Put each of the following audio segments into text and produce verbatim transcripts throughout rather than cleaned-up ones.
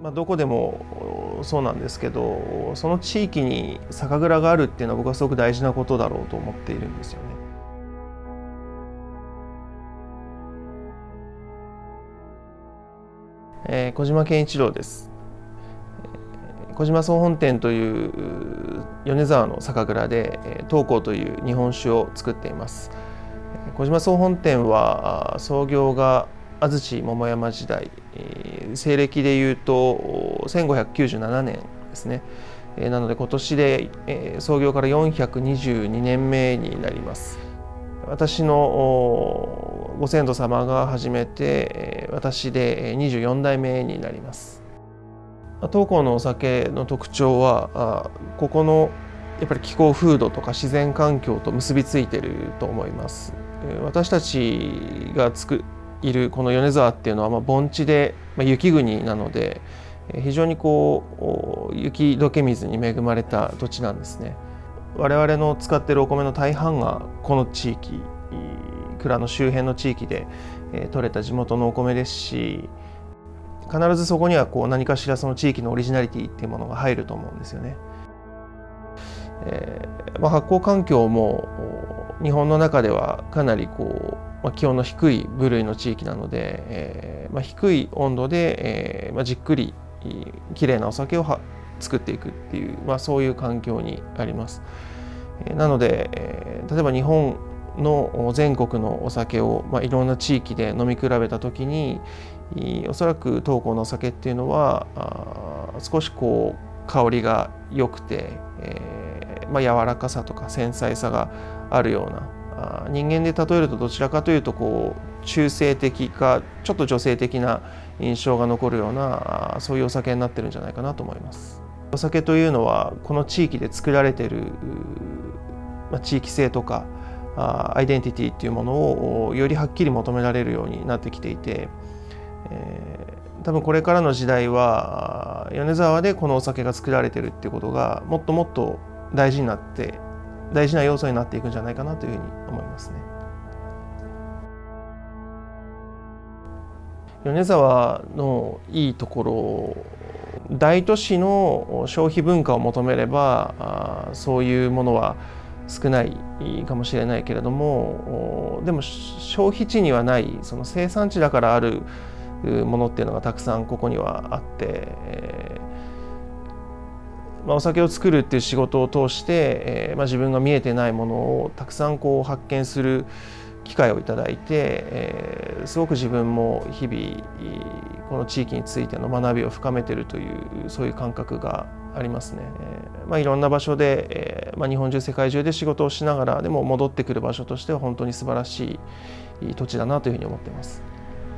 まあ、どこでもそうなんですけど、その地域に酒蔵があるっていうのは僕はすごく大事なことだろうと思っているんですよね。えー、小島健一郎です。小島総本店という米沢の酒蔵で東光という日本酒を作っています。小島総本店は創業が安土桃山時代、西暦でいうとせんごひゃくきゅうじゅうななねんですね。なので今年で創業からよんひゃくにじゅうにねんめになります。私のご先祖様が始めて、私でにじゅうよんだいめになります。東光のお酒の特徴は、ここのやっぱり気候風土とか自然環境と結びついていると思います。私たちがつくいるこの米沢っていうのは、まあ、盆地で、まあ、雪国なので非常にこう雪解け水に恵まれた土地なんですね。我々の使っているお米の大半がこの地域、蔵の周辺の地域で採れた地元のお米ですし、必ずそこにはこう何かしらその地域のオリジナリティっていうものが入ると思うんですよね。えーまあ、発酵環境も日本の中ではかなりこう、まあ、気温の低い部類の地域なので、えーまあ、低い温度で、えーまあ、じっくりきれいなお酒をは作っていくっていう、まあ、そういう環境にあります。なので、えー、例えば日本の全国のお酒を、まあ、いろんな地域で飲み比べた時におそらく東光のお酒っていうのは少しこう香りが良くて、えーまあ、柔らかさとか繊細さがあるような、人間で例えるとどちらかというとこう中性的かちょっと女性的な印象が残るようなそういうお酒になってるんじゃないかなと思います。お酒というのはこの地域で作られている、まあ、地域性とかアイデンティティっていうものをよりはっきり求められるようになってきていて、えー、多分これからの時代は米沢でこのお酒が作られてるっていうことがもっともっと大事になって大事な要素になっていくんじゃないかなというふうに思いますね。米沢のいいところ、大都市の消費文化を求めればそういうものは少ないかもしれないけれども、でも消費地にはないその生産地だからあるものっていうのがたくさんここにはあって、えーまあ、お酒を作るっていう仕事を通して、えーまあ、自分が見えてないものをたくさんこう発見する機会をいただいて、えー、すごく自分も日々この地域についての学びを深めているというそういう感覚がありますね。えーまあ、いろんな場所で、えーまあ、日本中世界中で仕事をしながらでも戻ってくる場所としては本当に素晴らしい土地だなというふうに思っています。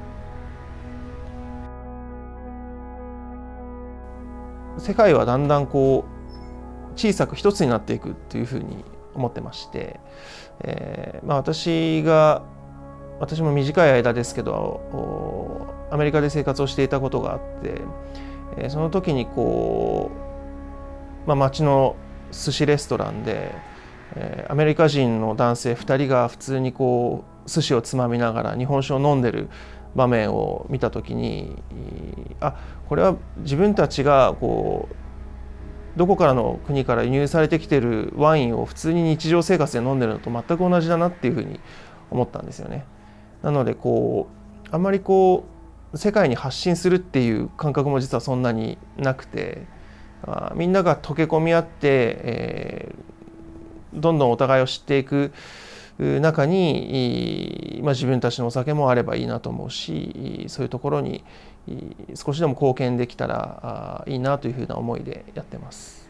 世界はだんだんこう小さく一つになっていくというふうに思ってまして、えーまあ、私が私も短い間ですけどアメリカで生活をしていたことがあって、えー、その時にこう、まあ、街の寿司レストランで、えー、アメリカ人の男性ふたりが普通にこう寿司をつまみながら日本酒を飲んでる場面を見た時に、あ、これは自分たちがこうどこからの国から輸入されてきているワインを普通に日常生活で飲んでるのと全く同じだなっていうふうに思ったんですよね。なのでこうあんまりこう世界に発信するっていう感覚も実はそんなになくて、あみんなが溶け込み合って、えー、どんどんお互いを知っていく中に、まあ、自分たちのお酒もあればいいなと思うし、そういうところに少しでも貢献できたらいいなというふうな思いでやってます。